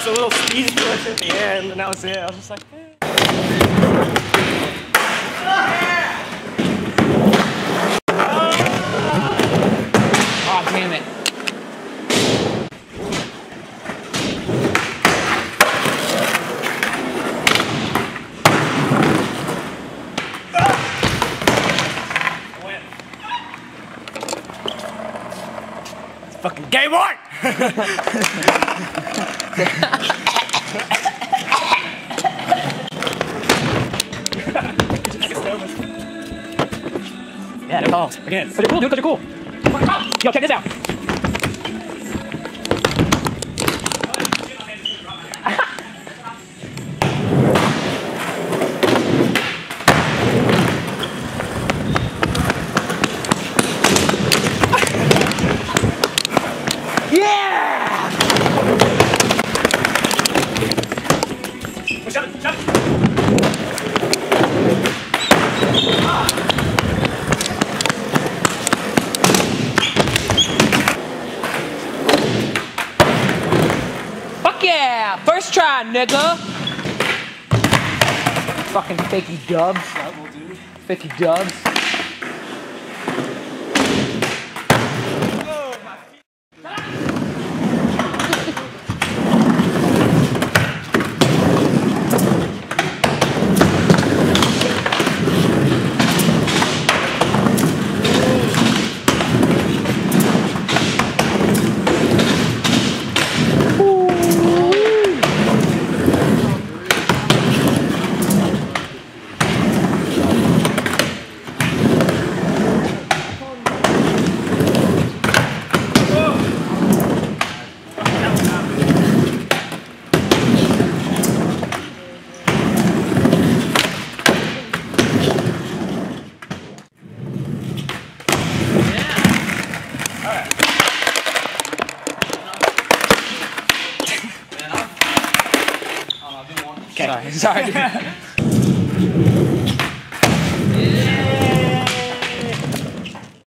a little speed push at the end, and that was it. I was just like, eh. Oh, damn it. It's fucking game on! Yeah, they're calls. Again. But they're cool, dude, because they're cool. Yo, check this out. Yeah! Shut it, shut it. Yeah, first try, nigga. Fucking fakey dubs. Fakey dubs. Okay. Sorry.